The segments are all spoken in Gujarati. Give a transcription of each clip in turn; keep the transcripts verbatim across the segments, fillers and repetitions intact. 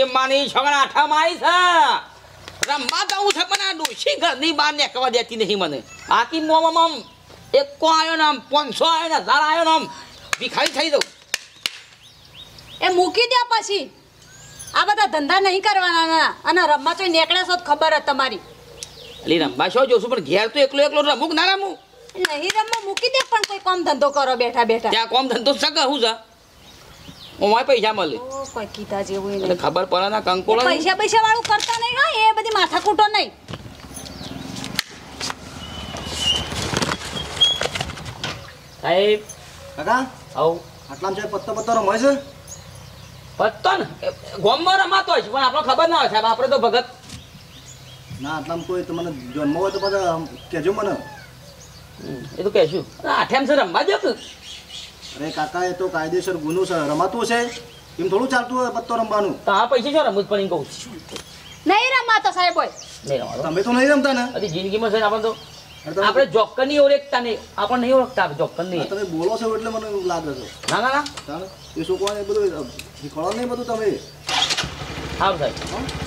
મારી માની છોકરા આઠામાં આવી છે રમવા જવું છે પણ આ ડોશી ઘરની બહાર નીકળવા દેતી નહીં મને આકી મોમ આમ એક કો આવ્યો ને આમ પાંચસો આવ્યો ને હજાર આવ્યો ને આમ ભિખારી થઈ દઉં એ મૂકી દે પછી આ બધા ધંધા નહીં કરવાના અને રમવા તો નીકળ્યા છો ખબર જ તમારી એટલે રમવા શું જોશું પણ ઘેર તો એકલો એકલો રમું કે ના રમું નહીં રમવા મૂકી દે પણ કોઈ કામ ધંધો કરો બેઠા બેઠા ત્યાં કોમ ધંધો સક હું છે ઓમાં પૈસા મળે ઓ કોઈ કીધા જેવું એટલે ખબર પડે ના કંકોળા પૈસા પૈસા વાળું કરતા નહીં હો એ બધી માથાકૂટો નહીં સાહેબ કાકા આવ આટલામાં છે પત્તો પત્તો રમાય છે પત્તો ને ગોમમાં રમાતો હોય છે પણ આપણે ખબર ના હોય સાહેબ આપણે તો ભગત ના આટલામાં કોઈ તમને જન્મ હોય તો બધા કહેજો મને એ તો કહેશું આઠેમ છે રમવા દો અરે કાકા એ તો કાયદેસર ગુનો છે રમાતું છે એમ થોડું ચાલતું હોય પત્તો રમવાનું તો આ પૈસા શું રમવું જ પણ કહું નહીં રમાતો સાહેબ હોય નહીં રમવા તમે તો નહીં રમતા ને હજી જિંદગીમાં છે ને આપણે તો આપણે જોકર નહીં ઓળખતા નહીં આપણે નહીં ઓળખતા જોકર નહીં તમે બોલો છો એટલે મને લાગે છે ના ના ના ચાલો એ છોકરાને એ બધું શીખવાડો નહીં બધું તમે હા સાહેબ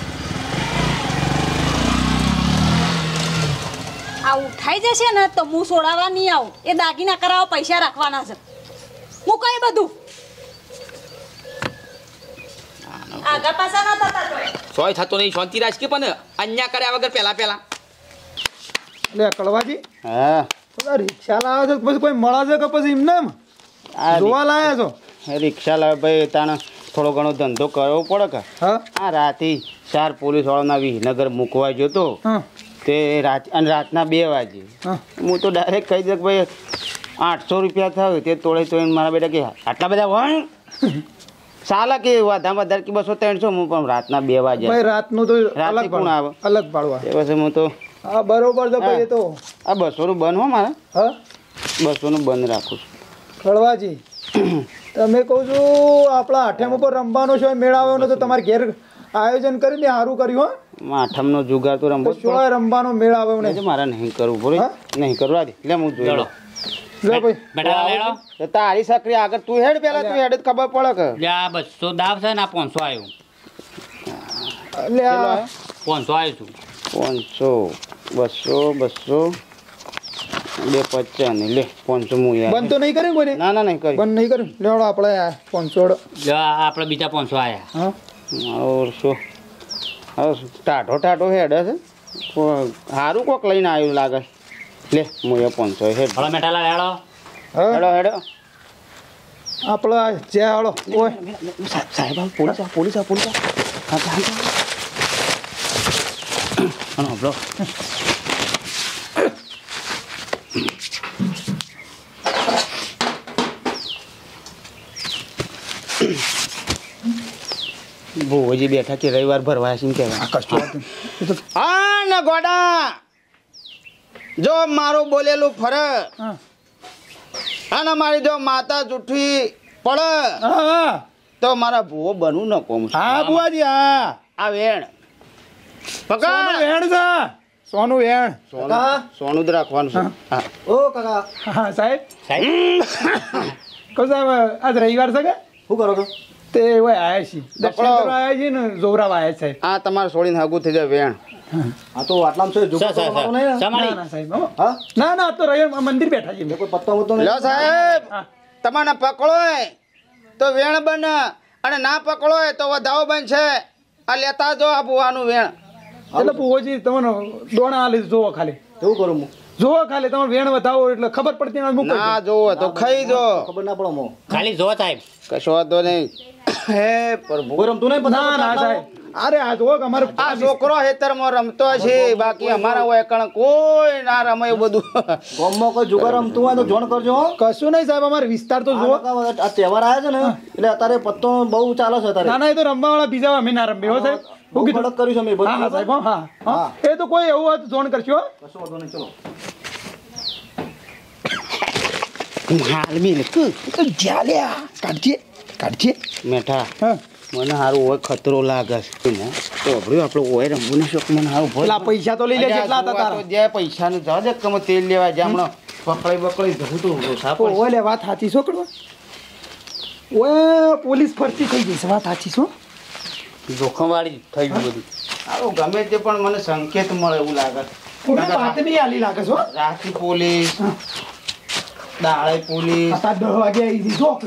આ ઉઠાઈ જશે ને તો હું છોડાવવા નહીં આવું એ દાગીના કરાવવા પૈસા રાખવાના છે હું કઈ બધું આગળ પાછા ના થતા જોય સોય થતો નહીં શાંતિ રાજકી પણ અન્યા કર્યા વગર પહેલા પહેલા લે કળવાજી હા બધા રિક્ષા લાવ્યા છો પછી કોઈ મળે છે કે પછી એમને એમ જોવા લાવ્યા છો રિક્ષા લાવે ભાઈ તાણે થોડો ઘણો ધંધો કરવો પડે કે હા આ રાતે ચાર પોલીસવાળાના વિનગર મૂકવા ગયો તો હા તે રાત અને રાતના બે વાગે હા હું તો ડાયરેક્ટ કહી દઉં કે ભાઈ આઠસો રૂપિયા થયું તે તોડે તો એને મારા બેટા કે આટલા બધા હોય ચાલે કે વધારે વધારે કે બસો ત્રણસો હું પણ રાતના બે વાગે ભાઈ રાતનું તો રાતે અલગ કોણ આવે? ભાડું અલગ ભાડવા એ પછી હું તો હા બરોબર છે ભાઈ એ તો આ બસોનું બંધ હો મારે હા બસોનું બંધ રાખું છું કળવાજી તમે કહું છું આપણા આઠેમ ઉપર રમવાનો છે મેળાવાનો તો તમારે ઘેર આયોજન કરીને સારું કર્યું હો આઠમનો જુગાર તો રમવો જ પડે. શું રમવાનો મેળાવો ને એટલે મારે નહીં કરવું પડે હા? નહીં કરવા દે લે હું જોઈ લઉં. લે ભાઈ બેટા લેડો તો તારી સક્રિય આગળ તું હેડ પેલા તું હેડ જ ખબર પડે કે લ્યા બસો દાવ છે ને આ પાંચસો આવ્યું એટલે આ પાંચસો આવ્યું છું પાંચસો બસો બસો બે પચાસ ને લે પાંચસો હું યાર બંધ તો નહીં કર્યું કોઈને ના ના નહીં કરી બંધ નહીં કર્યું લેવડો આપણે પાંચસો લ્યા આપણે બીજા પાંચસો આવ્યા હા મારો શું હવે ટાઢો ટાઢો હેડ છે સારું કોક લઈને આવ્યું લાગે લે હું એ પાંચસો હેડ હળો મેઠાલા લેડો હા હેડો હેડો આપણે જે હાલો ઓય સાહેબ આવ પોલીસ આવ પોલીસ આવ પોલીસ આવ હા હા બ્રો ભોજી બેઠા કે રવિવાર ભરવા છે કે હા ને ગોડા જો મારું બોલેલું ફરે હા અને મારી જો માતા જૂઠી પડે હા તો મારા ભૂવો બનવું ન કોમ છું. હા બુઆજી હા આ વેણ સોનું પકડ વેણ છે સોનું વેણ સોનું સોનું જ રાખવાનું છે હા ઓ કાકા હા સાહેબ સાહેબ કહું સાહેબ આજ રવિવાર છે કે શું કરો છો તે ઓય આયા છીએ દર્શન પકડો. કરવા આયા છીએ ને જોવરાવ આયા છે આ તમારે છોડીને હગું થઈ જાય વેણ આ તો આટલામાં છે જો સર સર રમવાનું નહીં ને? ના સમાળી ના સાહેબ હો. હા ના ના આ તો રવિવાર મંદિર બેઠા છીએ કોઈ પત્તો મતો નહીં લો સાહેબ હા. તમને પકડો તો વેણ બન અને ના પકડો તો વધાવો બનશે આ લેતા જો આ ભૂવાનું વેણ એટલે પૂહોજી તમને દોણા આલી જોવો ખાલી એવું કરું હું જોવો ખાલી તમે વેણ વધાવો એટલે ખબર પડતી ના મૂકો ના જોવો તો ખાઈ જો ખબર ના પડે મો ખાલી જો સાહેબ કશો વાંધો નહીં હે પ્રભુ કોઈ રમતું નહીં પત્તો ના ના પત્તો? સાહેબ અરે આ જોવો કે અમારે આ છોકરો હેતરમાં રમતો છે બાકી અમારા હોય કણ કોઈ ના રમે એવું બધું ગામમાં કોઈ જુગાર રમતું હોય તો જોણ કરજો હો. કશું નહીં સાહેબ અમારે વિસ્તાર તો આ જોવો કાકા, આ તહેવાર આવ્યા છે ને એટલે અત્યારે પત્તો બહુ ચાલે છે અત્યારે ના ના એ તો રમવા વાળા બીજા અમે ના રમીએ હો સાહેબ બહુ હું કીધું ખડક કર્યું છે મેં બધું. હા હા સાહેબ હો, હા હા એ તો કોઈ એવું હોય તો જોણ કરશો હો. કશો વાંધો નહીં ચલો હાલ મિલ જાલ્યા કાઢજે કાઢજે મેઠા હા મને સારું હોય ખતરો લાગે છે ને તો અભર્યું આપણે હોય રમવું નહીં શોખ મને સારું પેલા પૈસા તો લઈ લે કેટલા હતા તારા જે પૈસાનું જવા દે કે તેલ લેવા જ્યાં હમણાં પકડાઈ બકડાઈ જવું તો સાપ ઓય લે વાત સાચી છો કડવા ઓય પોલીસ ફરતી થઈ ગઈ છે વાત સાચી છો જોખમવાળી થઈ ગયું બધું. આવું ગમે તે પણ મને સંકેત મળે એવું લાગે. કોઈ બાતમી આલી લાગે છો રાતી પોલીસ દાળે પોલીસ આ સાત દસ વાગે આવી હતી જો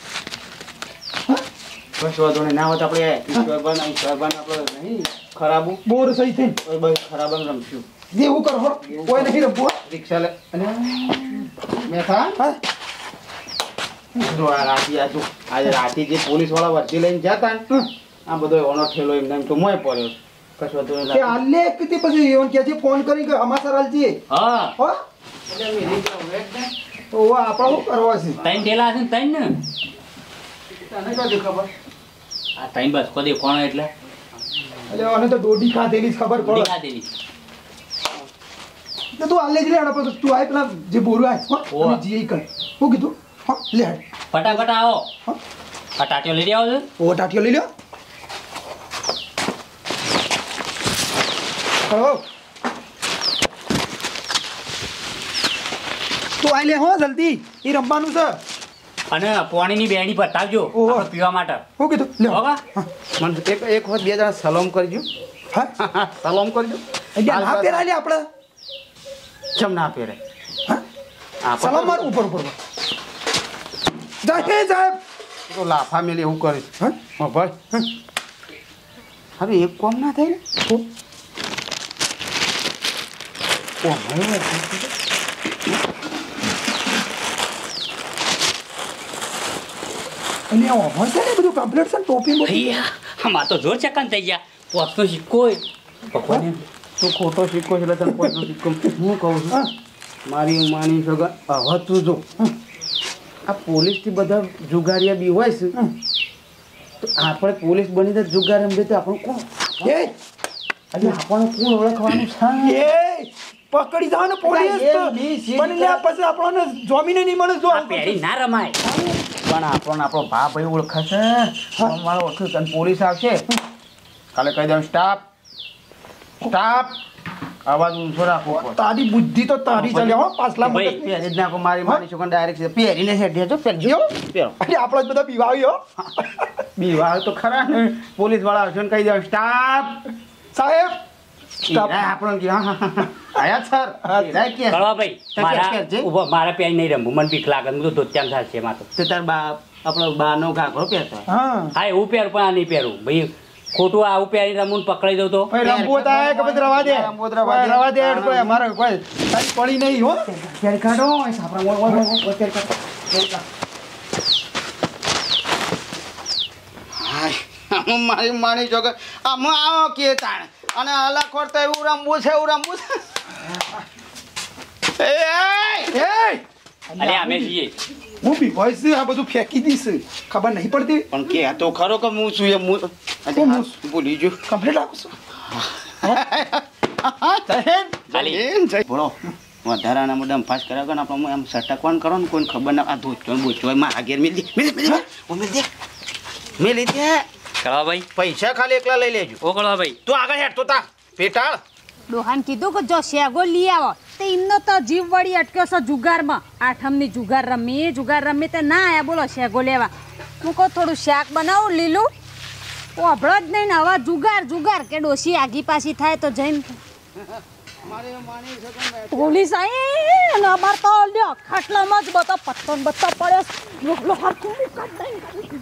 બસ વાંધો નહીં ના હોત આપણે ઈશ્વરબાન ઈશ્વરબાન આપણે નહીં ખરાબું બોર સહી થઈ બસ ખરાબન રમશું જેવું કરો હો કોઈ નહીં રમવું રિક્ષા લે અને મેઠા હા જો આ રાતી આ જો આજે રાતી જે પોલીસ વાળા વર્દી લઈને જતા ને આ બધો ઓનો ઠેલો એમને એમ તો મોય પડ્યો કશું વાંધો નહીં કે આલે કીધી પછી એવન કે છે ફોન કરી કે અમાસર આલજી હા હો એટલે મેરી જાવ વેટ ને તો ઓ આપણે શું કરવા છે ત્રણ ઢેલા હશે ને ત્રણ ને તને કદી ખબર આ ત્રણ બસ કદી કોણ એટલે એટલે અને તો દોડી ખાધેલી જ ખબર પડે દીખા દેવી તો તું આલે જ લે આપણે તું આય પેલા જે બોરું આય હો ઓવા. અને જી કર હું કીધું હા લે હાડ ફટાફટ આવો હા આ ટાટીઓ લઈ આવો છો ઓ ટાટીઓ લઈ લ્યો હો તું આય લે હો જલ્દી એ રમવાનું છે અને પાણીની બેણી બતાવજો ઓહો. આપણે પીવા માટે હું કીધું લે હોવા મને એક એક વખત બે જણા સલામ કરજો હા સલામ કરજો અહીંયા ના પહેરાય લે આપણે ચમ ના પહેરે હા આ સલામ માર ઉપર ઉપર જાય સાહેબ તો લાફા મેલે એવું કરે હા હા ભાઈ હવે એક કોમ ના થાય ને ઓ ઓ ભાઈ અને આ ઓફર છે ને બધું કમ્પ્લીટ છે ને ટોપી બોપી ભૈયા આમાં તો જોર ચકન થઈ ગયા પોતનો સિક્કો ભગવાન તું ખોટો સિક્કો છે એટલે તને પોતનો સિક્કો હું કહું છું હા મારી માની સગા હવે તું જો આ પોલીસથી બધા જુગારિયા બી હોય છે તો આપણે પોલીસ બની તો જુગાર રમીએ તો આપણું કોણ એ એટલે આપણને કોણ ઓળખવાનું છે એ પકડી જાવ ને પોલીસ એ બી સીધી બની લે પછી આપણને જમીને નહીં મળે જો આ પહેરી ના રમાય પણ આપણને આપણો ભા ભાઈ ઓળખાશે મારો ઓળખે અને પોલીસ આવશે કાલે કહી દઉં સ્ટાફ સ્ટાફ અવાજ ઊંચો રાખવો પડે તારી બુદ્ધિ તો તારી ચાલે હો પાછલા ભાઈ, મગજ પહેરી જ નાખો મારી મારી છોકરા ડાયરેક્ટ પહેરીને સેટ દેજો પહેરજો પહેરો એટલે આપણે જ બધા પીવાવી હો બીવાર તો ખરા ને પોલીસ વાળા આવશે ને કહી દઉં સ્ટાફ સાહેબ સ્ટાફ. હીરા આપણને કે હા, હા, હા. આયા સર હીરા કે કળવા ભાઈ તો મારા કે છે? ઉભો મારા પહેરી નહીં રમવું મને બીક લાગે હું તો ધોત્યામ થશે એમાં તો તે તાર બા આપણો બાનો ઘાઘરો પહેરતો હોય. હા હા એવું પહેરું પણ આ નહીં પહેરું ભાઈ ખોટું આવું પહેરી રમવું ને પકડાઈ દઉં તો ભાઈ રંબો થાય કે પછી રવા દે રંબો તો રવા દે. રવા દે કોઈ અમારે કોઈ તારી પડી નહીં હો ત્યારે કાઢો એ સાપરા ઓય, ઓય, ઓય, ઓય, ત્યારે કાઢો. ત્યારે કાઢો. હાય, મારી માની છોકર આમાં આવો કે તાણ અને અલાખોર તો એવું રમવું છે એવું રમવું છે એ, એ! એ અલે અમે છીએ હું પીવાય છે આ બધું ફેંકી દઈશ ખબર નહીં પડતી પણ કે આ તો ખરો કે હું છું એ હું અરે હું હા, છું. ભૂલી ગયો કમ્પ્લીટ આપું છું ખાલી બોલો વધારાના મોઢા ફાસ કર્યા કે આપણે એમ સટકવાન કરો ને કોઈને ખબર ના આ ધોચો બોચો મારા ઘેર મેલ દે મેલ દે, મેલ દે ઓ મેલ દે મેલ દે કળવા ભાઈ પૈસા ખાલી એકલા લઈ લેજો ઓ કળવા ભાઈ તું આગળ હેઠ તો તા પેટાળ ડોહાન કીધું કે જો શેગો લઈ આવો તો એમનો તો જીવ વળી અટક્યો છે જુગારમાં આઠમની જુગાર રમી જુગાર રમી તે ના આયા બોલો શેગો લેવા હું કહું થોડું શાક બનાવું લીલું ઓભળો જ નહીં ને હવે જુગાર જુગાર કે ડોશી આગી પાછી થાય તો જઈને પોલીસ આવી અને અમાર તો લ્યો ખાટલામાં જ બધો પત્તો ને બત્તો પડ્યો લોક હરખું કાઢ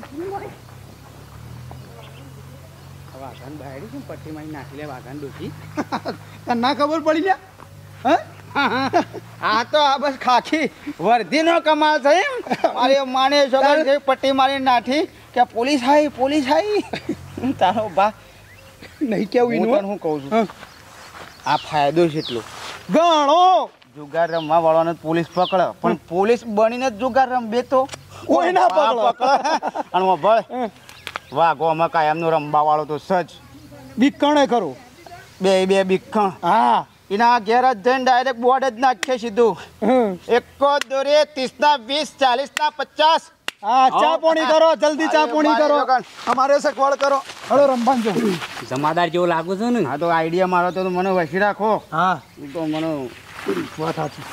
વાઘાન બાયડી છે પટ્ટી માં નાખી લે વાઘાન ડોસી તને ના ખબર પડી લે હે આ તો આ બસ ખાખી વર્ધીનો કમાલ છે એમ મારે માને છોકર છે પટ્ટી મારી નાઠી કે પોલીસ આવી પોલીસ આવી તારો બા નહીં કેવું હું એનું તને હું કહું છું હા. આ ફાયદો છે એટલો ગણો જુગાર રમવા વાળાને પોલીસ પકડે પણ પોલીસ બનીને જ જુગાર રમબે તો કોઈ ના પકડે. અને ઓ ભળ વાઘો અમે કાયમનો રમવા વાળો તો સજ બીકણે કરો બે બે બીખણ હા એના ઘેર જ જઈને ડાયરેક્ટ બોર્ડ જ નાખે સીધું હમ. એકો દોરે ત્રીસ ના વીસ ચાલીસ ના પચાસ હા ચા પોણી કરો જલ્દી ચા પોણી કરો અમારે સગવડ કરો હળો રમવાન જો જમાદાર જેવો લાગુ છે ને હા તો આઈડિયા મારો તો મને વસી રાખો હા તો મને વાત સાચી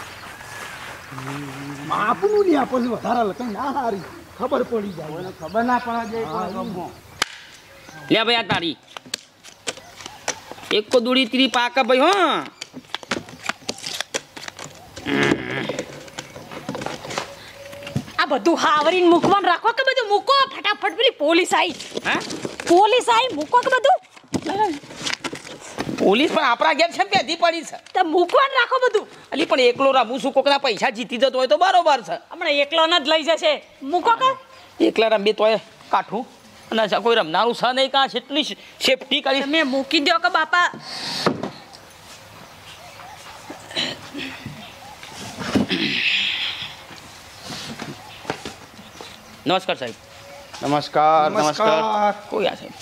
આપનું નહીં આપો વધારે લખાય ના હારી ખબર પડી જાય ખબર ના પડે લે ભાઈ આ તારી એક કો દૂડી ત્રી પાકા ભાઈ હો આ બધું હાવરીને મૂકવાનું રાખો કે બધું મૂકો ફટાફટ પેલી પોલીસ આવી હા પોલીસ આવી મૂકો કે બધું પોલીસ પણ આપણા ઘેર છે બેધી પડી છે તો મૂકવાનું રાખો બધું અલી પણ એકલો રમું છું કોકના પૈસા જીતી જતો હોય તો બરોબર છે હમણાં એકલો ન જ લઈ જશે મૂકો કે એકલા રમી તોય કાઠું અને કોઈ રમનારું છે નહીં કાં એટલી સેફટી કરી તમે મૂકી દો કે બાપા નમસ્કાર સાહેબ નમસ્કાર નમસ્કાર કોઈ આ સાહેબ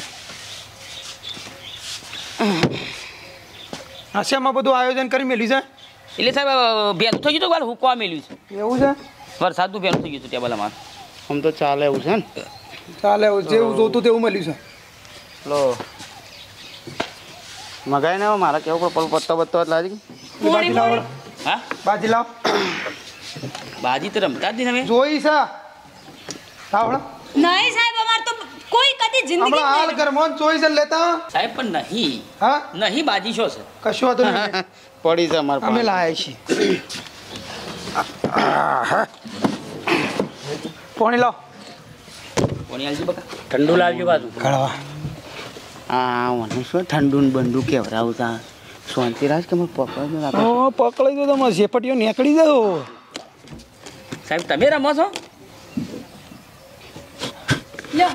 હાસ્યામાં બધું આયોજન કરી મેલ્યું છે એટલે સાહેબ ભેલું થઈ ગયું તો હું કોવા મેલ્યું છે એવું છે વરસાદનું ભેલું થઈ ગયું હતું ટેબલ અમારે આમ તો ચાલે એવું છે ને ચાલે જેવું જોતું તેવું મળ્યું છે લો મગાઈ ને મારા કેવું પણ પત્તો બત્તો જ લાજી બાજી લાવો હા બાજી લાવ બાજી તો રમતા જ નહીં તમે જોઈ છે આવડો નહીં સાહેબ અમાર તો કોઈ કદી જિંદગી હમણાં હાલ ઘરમાં જોઈ છે લેતા સાહેબ પણ નહીં હા નહીં બાજી શું છે કશું હતું નહીં પડી છે અમારે અમે લાયા છીએ પોણી લાવ કોની આલજી બકા ઠંડુ લાવજો બાજુ કળવા હા મને શું ઠંડુ ને બંડુ કેવરાવતા શાંતિ રાજ કે મને પકડ રાખો ઓ પકડી દો તમે ઝેપટીઓ નીકળી દો સાહેબ તમે રમો છો લ્યો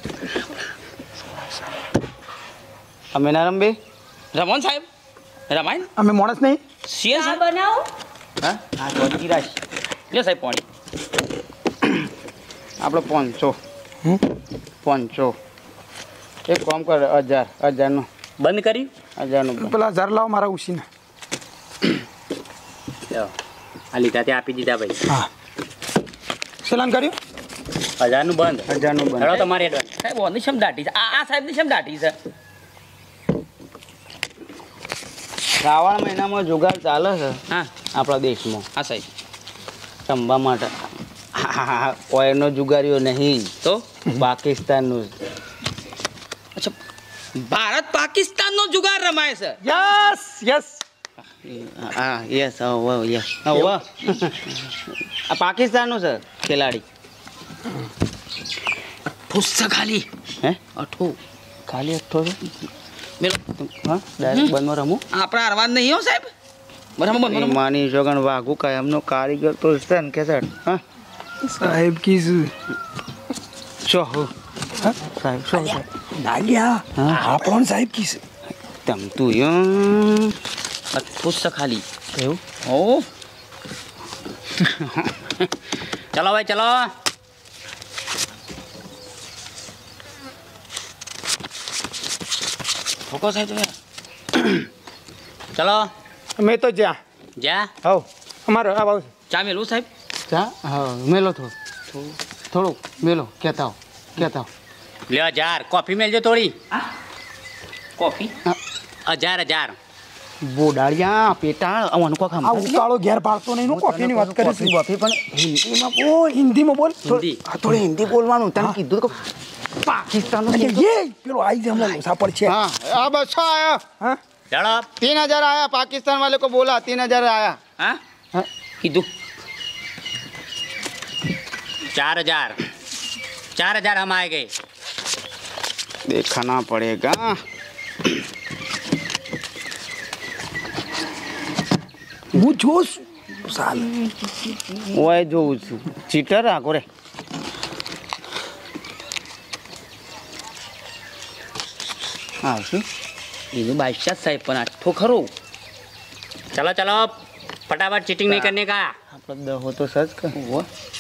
અમે ના રમબે રમો ને સાહેબ રમાય ને અમે માણસ નહીં સિયર ચા સાહેબ બનાવો હા હા તો ધીરાજ લે સાહેબ પાણી આપણે પાંચસો પાંચસો એક કામ કર હજાર હજારનું બંધ કર્યું હજારનું પેલા હજાર લાવ મારા ઉસીને લ્યો. આ લીધા તે આપી દીધા ભાઈ હા સલાન કર્યું હજારનું બંધ હજારનું ચલો બંધ તમારી એડવાન્સ સાહેબ ઓની શેમ દાટી છે આ આ સાહેબની શેમ દાટી છે શ્રાવણ મહિનામાં જુગાર ચાલે છે હા આપણા દેશમાં હા સાહેબ રમવા માટે કોઈનો જુગારીઓ નહીં તો પાકિસ્તાનનું અચ્છા ભારત પાકિસ્તાનનો જુગાર રમાય છે યસ યસ હા યસ હવે યસ હવે આ પાકિસ્તાનનું છે ખેલાડી ઠુસ છે ખાલી હે અઠું ખાલી અઠ્ઠો છે મેલો હા ડાયરેક્ટ બંધમાં રમું આપણા અરવાજ નહીં હો સાહેબ બરાબર બરાબર માની જોગણ વાઘુ કાય એમનો કારીગર તો છે ને કે સર હા સાહેબ કીધું શું હો હા સાહેબ શું નાલિયા હા આપણો સાહેબ કીધું તમ તું યો ઠુસ છે ખાલી એવું ઓ ચલો ભાઈ ચલો ઠોકો સાહેબ તમે ચલો મેં તો જ્યાં જા હવ અમારો આ બાબુ ચા મેલું સાહેબ ચા હા મેલો થોડું થોડુંક મેલો કહેતા હો કહેતા હો લ્યો હજાર કોફી મેલજો થોડી કોફી હજાર હજાર બોડાળિયા પેટાળ અવાનું કોક આ ઉકાળો ઘેર પાડતો નહીં નું કોફીની વાત કરી છે કોફી પણ હિન્દીમાં બોલ હિન્દીમાં બોલ હિન્દી આ થોડી હિન્દી બોલવાનું તને કીધું તો પાકિસ્તાન અરે ये પેલો આઈ જ હમણાં લોસા પર છે हाँ अब अच्छा आया હા ચલો तीन हजार आया पाकिस्तान वाले को बोला तीन हजार आया હા हाँ, કીધું चार हजार चार हजार हम आए गए देखना पड़ेगा હું જોશ સાલ ઓય જોઉં છું ચીટર આ કોરે હા શું એનું બાદશાહ સાહેબ પણ આઠો ખરો चलो चलो फटाफट चीटिंग नहीं करने का આપણે દહો તો સજ કર ઓહો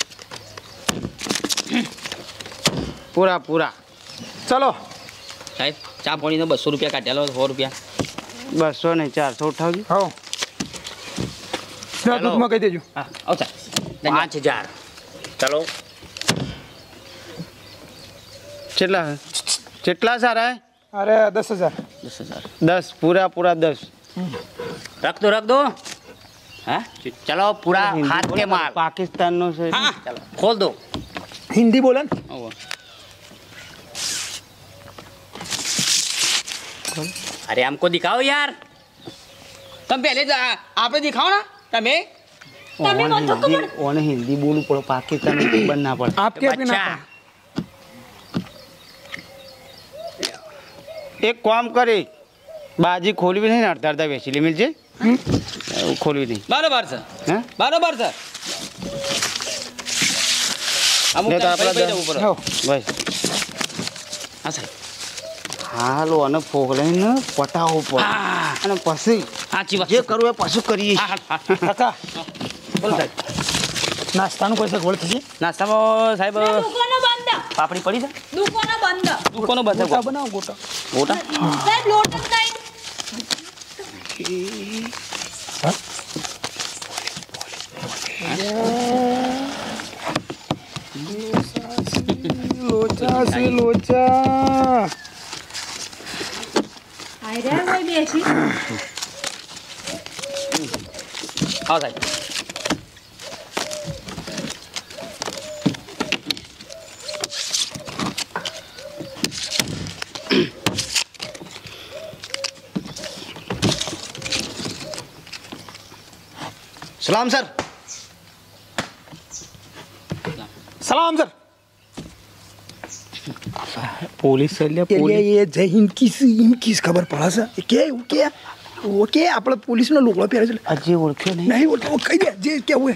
પૂરા પૂરા ચલો સાહેબ ચા પાણીનો બસો રૂપિયા કાઢ્યા સો રૂપિયા બસો ને ચારસો ઉઠાવજો હવ ચાલો. દૂધમાં કહી દેજો હા આવ સાહેબ पाँच हजार चलो કેટલા કેટલા સારા હે અરે દસ હજાર દસ હજાર દસ પૂરા પૂરા દસ रख दो रख दो હા चलो पूरा हाथ के माल પાકિસ્તાનનો છે હા चलो खोल दो હિન્દી બોલે ને ઓહો अरे हमको दिखाओ यार। તમે પહેલે જ આ- આપણે દેખાવો ને તમે તમે બધું ખબર ઓને હિન્દી બોલવું પડે પાકિસ્તાની ખબર ના પડે આપકે આપી बच्चा ના એક કામ કરી બાજી ખોલવી નહીં ને અડધા અડધા વેચી લે મિલજે એવું ખોલવી નહીં બરોબર છે હે બરોબર છે અમુક ને તો ટાઈમ આપણા ભાઈ ભાઈ ઉપર હો. ભાઈ હા સાહેબ હાલો અને ફોગલાઈને પટાવો પડે હા અને પછી સાચી વાત જે કરવું એ પાછું કરીએ હા હા હા કાકા બોલો સાહેબ નાસ્તાનું કોઈ સગવડ થશે નાસ્તામાં સાહેબ દુકાનો બંધ પાપડી પડી છે દુકાનો બંધ દુકાનો બંધ ગોટા છે બનાવો ગોટા ગોટા સાહેબ લોટ જ નહીં લોચા છે લોચા આઈ રહ્યા ભાઈ બેસી આવો સાહેબ સલામ સર. સલામ સર પોલીસ એટલે એટલે એ જય હિન્દ કિસ હિન્દ કિસ ખબર પડે છે એ કે એવું કે ઓ કે આપણે પોલીસનો લુગડો પહેરે છે હજી ઓળખ્યો નહીં નહીં ઓળખો કહી દે જે કેવું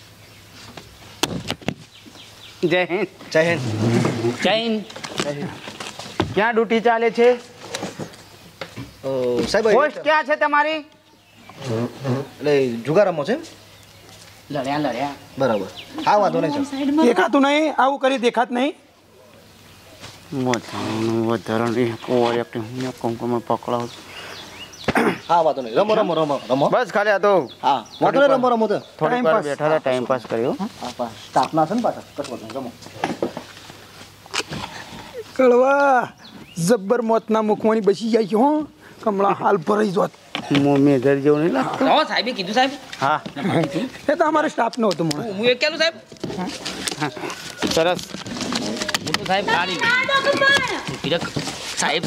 જય હિન્દ જય હિન્દ. જય હિન્દ ક્યાં ડ્યુટી ચાલે છે અ, સાહેબ પોસ્ટ ક્યાં છે તમારી એટલે જુગાર રમો છે એમ? લડ્યા લડ્યા બરાબર. હા વાંધો નહીં સર. સાઈડમાં દેખાતું નહીં આવું કરી દેખાત નહીં વધારાનું વધારાનું એક ઓવર એક્ટિંગ હું કંકુમાં પકડાવું હા વાંધો નહીં રમો રમો રમો રમો. બસ ખાલી આ તો હા વાંધો નહીં રમો રમો તો. થોડીક વાર બેઠા હતા ટાઈમ પાસ કર્યો હા પા સ્ટાફના છે ને પાછા કશું વાંધો નહીં રમો. કળવા જબ્બર મોતના મુખવાની બસી જાય છે હો કમળા હાલ ભરાઈ જોત હું મેજર જેવું નહીં લાગતું આવો સાહેબે કીધું સાહેબ હા એ તો અમારે સ્ટાફ નો હતો મને હું એક કેલું સાહેબ સરસ હું તો સાહેબ ગાડી તિરક સાહેબ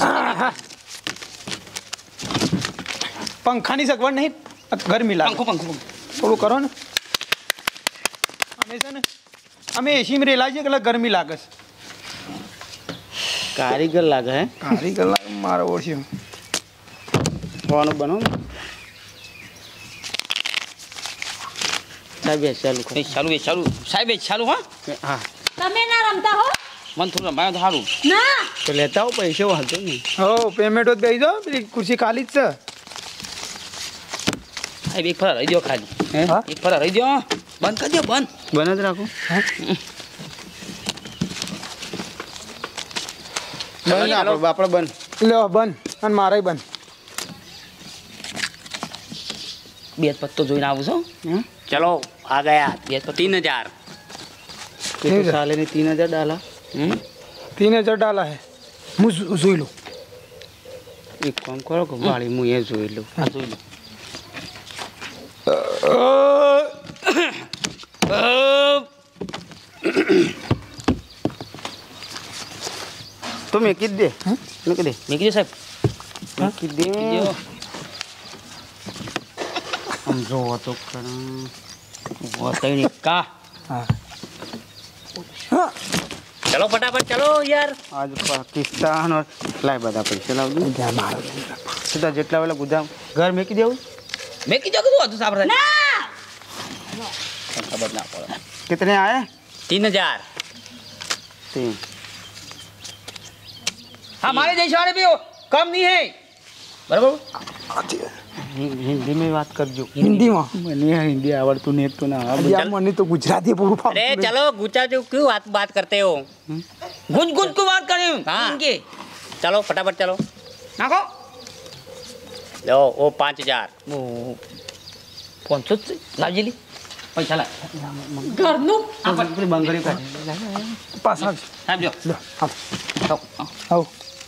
પંખાની સગવડ નહીં ગરમી લાગે પંખો પંખો થોડું કરો ને અમે છે ને અમે એસીમાં રેલા છીએ એટલે ગરમી લાગે છે કારીગર લાગે હે કારીગર લાગે મારો ઓળખ્યો ખાવાનું બનો સાહેબ એ ચાલુ કરો. એ ચાલુ એ ચાલુ સાહેબ એ ચાલુ હા હા તમે ના રમતા હો મન થોડું રમાયો તો સારું ના તો લેતા આવો પૈસા વાંધો નહીં હો પેમેન્ટ જ બેસી જાઓ પેલી ખુરશી ખાલી જ છે સાહેબ એક ફરા રહી દો ખાલી હે હા એક ફરા રહી દો બંધ કરી દો બંધ બને જ રાખો બંધ આપણે આપણે બંધ લ્યો બંધ અને મારે બંધ બે જ પત્તો જોઈને આવું છો હમ? चलो आ गया બે જ પત્તો तीन हजार ये तो साले ने तीन हजार डाला હમ तीन हजार डाला है હું જો- જોઈ લઉં एक काम करो कि वाली मुँह ये जोई लो આ જોઈ લો तो मैं कित दे मैं कित दे મેં કીધું સાહેબ मैं कित दे કીધું. हम जो वो तो करा ઓ તઈ કા હા હા चलो फटाफट चलो यार आज पाकिस्तान और लाए बता पैसे लाव दो ત્યાં મારો सीधा जेटला वाला गुदाम घर में की देव મેં કીધું કીધું હતું સાહેબ ના ખબર ના પડે कितने आए तीन हजार तीन हमारे देश वाले भी हो कम नहीं है बराबर हिंदी में बात कर जो હિન્દીમાં મને હિન્દી આવડતું નહીં એક તો ના આવડે. યાર મને તો ગુજરાતી પૂરું अरे ફાવતું चलो गुच्चा जो क्यों बात बात करते हो गुंज गुंज को बात करें हाँ। इनके चलो फटाफट चलो नाको लो वो पाँच हजार वो कौन સો લાવજેલી પૈસા લાવ ઘરનું આ પેલી બંગડી કાઢ નહીં. પાછા આવજો. સાહેબ જો લો આવ આવો. આવ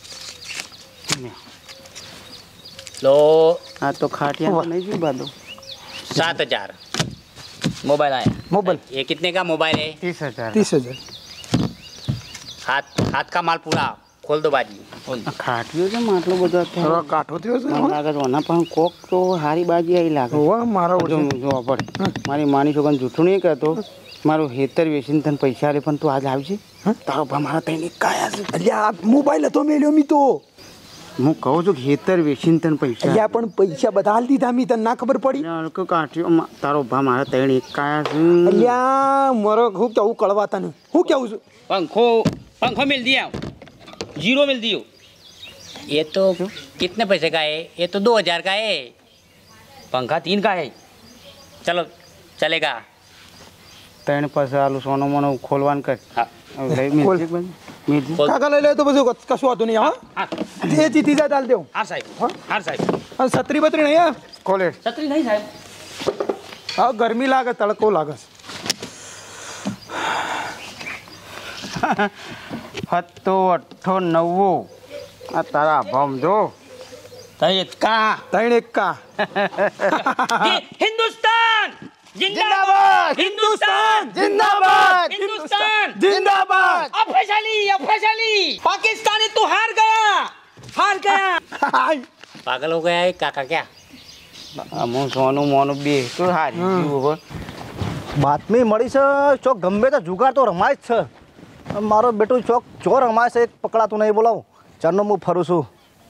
लो આ તો ખાટિયા તો નહીં જ બાંધો सात हजार મોબાઈલ આયા મોબાઈલ ये कितने का मोबाइल है ત્રીસ હજાર ત્રીસ હજાર हाथ हाथ का माल पूरा ખોલ દો બાજી. ખાટ્યો છે માં આટલો બધો અત્યારે. થોડો કાઠો થયો છે મને લાગે છે ઓના પણ કોક તો હારી બાજી આવી લાગે. હોવા મારો જો જો પડ મારી માની છોકરાને જૂઠું નહીં કહેતો. મારું હેતર વેચીને તને પૈસા આલે પણ તું આજ આવશે. તારો ભા મારા તઈને કાયા છે. અલ્યા મોબાઈલ હતો મેલ્યો મી તો. હું કહું છું કે હેતર વેચીને તને પૈસા અલ્યા પણ પૈસા બધા હાલ દીધા મી તને ના ખબર પડી. અલ્યા કાઠ્યો તારો ભા મારા તઈને એક કાયા છે. અલ્યા મારો હું કેવું કળવા તને હું કેવું છું. पंखो पंखो मिल दिया जीरो मिल दियो. ये तो कितने पैसे का है? ये तो दो हजार का है. पंखा तीन का है. चलो चलेगा. તઈને પાસે આલું સોનો મોનો ખોલવાનું કર. હા લઈ મ્યુઝિક બંધ મ્યુઝિક કાકા લઈ લે તો બધું કશું વાતું નહીં હા. હા જે જીતી જાય ચાલ દેવું. हार साहब हार साहब. અને છત્રી બત્રી નહીં હા ખોલે. छतरी नहीं साहब. હા ગરમી લાગે તડકો લાગે છે. હત્તો અઠ્ઠો નવ્વો આ તારા ભમ જો. तय का ત્રણ એકા ये हिंदुस्तान जिंदाबाद हिंदुस्तान जिंदाबाद हिंदुस्तान जिंदाबाद ऑफिशियली ऑफिशियली पाकिस्तानी तो हार गया हार गया. पागल हो गया है काका क्या? હું સોનું મોનું બે તો હારી ગયું હવે. બાતમી મળી છે ચોક ગમે તો જુગાર તો રમાય જ છે. મારો બેટું ચોક ચો રમાય છે એક પકડાતું નહીં બોલાવું ચારનો હું ફરું છું.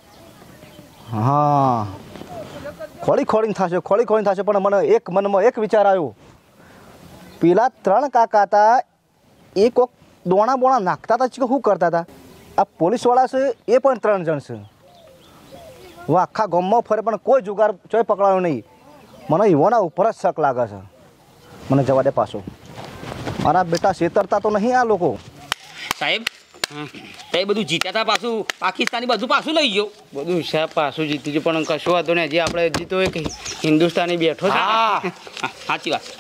હા ખોળી ખોળીને થશે ખોળી ખોળીને થશે પણ મને એક મનમાં એક વિચાર આવ્યો. પેલા ત્રણ કાકા હતા એ કોક દોણા બોણા નાખતા હતા કે શું કરતા હતા. આ પોલીસવાળા છે એ પણ ત્રણ જણ છે. હું આખા ગામમાં ફરે પણ કોઈ જુગાર ચોય પકડાયો નહીં. મને યુવાના ઉપર જ શક લાગે છે. મને જવા દે પાછો. મારા બેટા છેતરતા તો નહીં આ લોકો. સાહેબ તે બધું જીત્યા હતા પાછું પાકિસ્તાની બધું પાછું લઈ ગયો. બધું હિસાબ પાછું જીતી ગયું પણ કશું વાંધો નહીં. હજી આપણે જીતો એક હિન્દુસ્તાની બેઠો છે. હા સાચી વાત.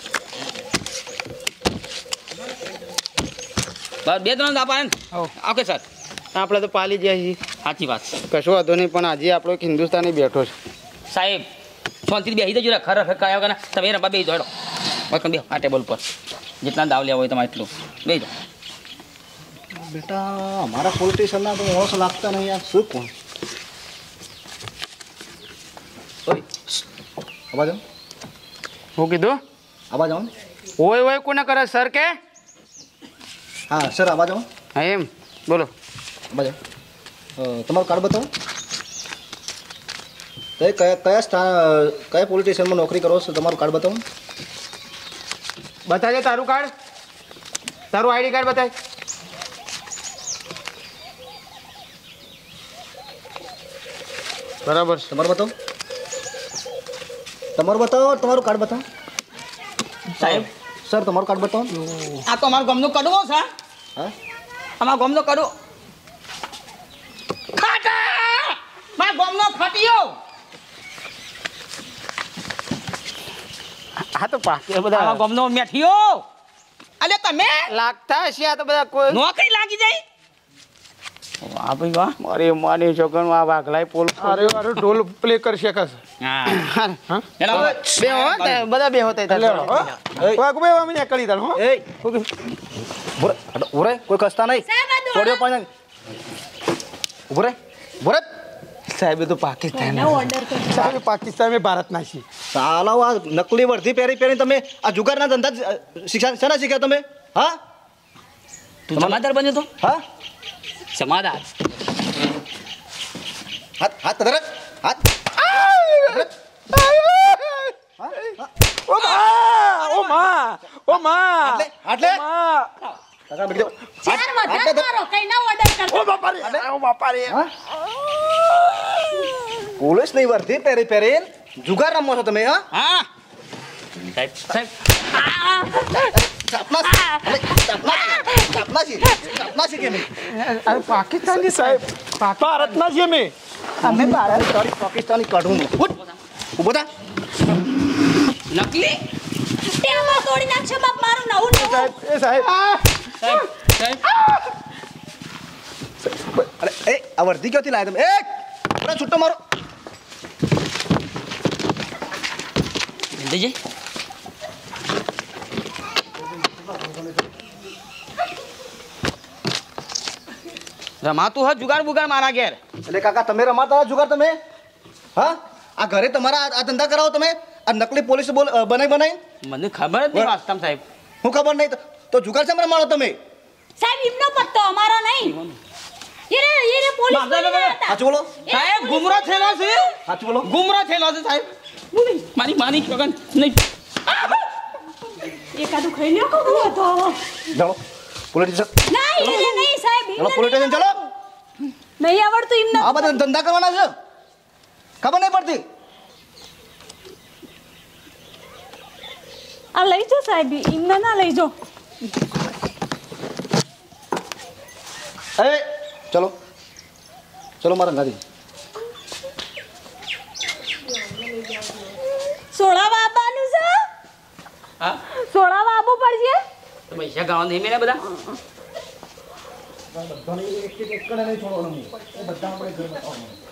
બસ બે ત્રણ દાપા ઓકે સર આપણે તો પાલી જાય છીએ. સાચી વાત. કશું વાંધો નહીં પણ હજી આપણો એક હિન્દુસ્તાની બેઠો છે. સાહેબ શાંતિથી બેસી દેજો ખરા કયા વગર તમે રંબા બેસી દોડો બે આ ટેબલ પર જેટલા દાવ લેવા હોય તમારે એટલું બે જાઓ. બેટા અમારા પોલિટિશિયનના તો હોશ લાગતા નહીં યાર. શું કોણ ઓય આવા જાઓ શું કીધું? આવા જાઓ. ઓય ઓય કોને કરે સર કે? હા સર આવા જાઓ. હા એમ બોલો. આવા જાઓ. તમારું કાર્ડ બતાવો. કઈ કયા કયા સ્થાન કયા પોલિટિશિયનમાં નોકરી કરો છો? તમારું કાર્ડ બતાવો. બતાવજે તારું કાર્ડ. તારું આઈડી કાર્ડ બતાય. બરાબર છે. તમારું બતાવો. તમારું બતાવો તમારું કાર્ડ બતાવો. સાહેબ સર તમારું કાર્ડ બતાવો. આ તો અમારું ગામનો કડવો છે. હા અમારા ગામનો કડવો ખાટા મારા ગામનો ખટીયો. હા તો પાકે અમારા બધા ગામનો મેઠિયો. અલે તમે લાગતા હશે આ તો બધા કોઈ. નોકરી લાગી જાય. વાહ ભાઈ વાહ. મારી માની છોકરાનું આ વાઘલાય પોલ. અરે અરે ઢોલ પ્લે કરી શકે છે. હા એલા બે હો તે બધા બે હોતા હતા. વાગ બે અમે નીકળી દળ હો. એ ઉભરે ઉભરે કોઈ કસતા નહીં. છોડ્યો પણ ઉભરે ઉભરે. સાહેબ તો પાકિસ્તાન સાહેબ પાકિસ્તાન મેં ભારત ના છીએ. સાલા આ નકલી વર્ધી પહેરી પહેરી તમે આ જુગારના ધંધા જ શિક્ષા શેના શીખ્યા તમે? હા તું જમાદાર બન્યો તો હા જમાદાર. હાથ હાથ ધરે હાથ. ઓ મા ઓ મા ઓ મા આટલે આટલે મા. કાકા બેઠો. ચાર વધારે મારો કઈ ના ઓર્ડર કરતો. ઓ બાપા રે ઓ બાપા રે. પોલીસ નહીં વર્ધી પહેરી પહેરીને જુગાર રમો છો તમે? હા હા સાહેબ સાહેબ ચાપના ચાપના ચાપના છે ચાપના છે કે નહીં? અરે પાકિસ્તાની સાહેબ ભારત ના છીએ અમે. અમે ભારત તારી પાકિસ્તાની કાઢું ઉભો થા. નકલી તેમાં તોડી નાખશો બાપ મારું નવું નવું. સાહેબ એ સાહેબ સાહેબ સાહેબ અરે એ આ વર્ધી ક્યાંથી લાવ્યા તમે? એ બડા છૂટો મારો. જય રમાતું હોય જુગાર બુગાર મારા ઘેર એટલે કાકા તમે રમાતા હતા જુગાર તમે હા આ ઘરે તમારા આ ધંધા કરાવો તમે આ નકલી પોલીસ બોલ બનાવી બનાવી મને ખબર જ નહીં વાસ્તમ સાહેબ હું ખબર નહીં તો- તો જુગાર છે રમાડો તમે સાહેબ એમનો પત્તો અમારો નહીં એ રે એ રે પોલીસ ના, ના, ના, ના. સાચું બોલો સાહેબ ગુમરો થયેલો છે સાચું બોલો ગુમરો થયેલો છે સાહેબ મારી માની છોકન નહીં એકાદું ખાઈ લ્યો કહું તો ચાલો પોલીસ સ્ટેશન ના એ રે નહીં સાહેબ ચાલો પોલીસ સ્ટેશન ચાલો નહીં આવડતું એમને આ બધા ધંધા કરવાના છે ખબર નહીં પડતી આ લઈ જો સાહેબ એમને ના લઈ જો એ ચલો ચલો મારા ગાડી સોળાવા આવવાનું છે હા સોળાવા આવવું પડશે તો પૈસા ગાવા નહીં મેળ્યા બધા બધાને એક એક એક નહીં છોડવાનું બધા આપણે ઘર બતાવવાનું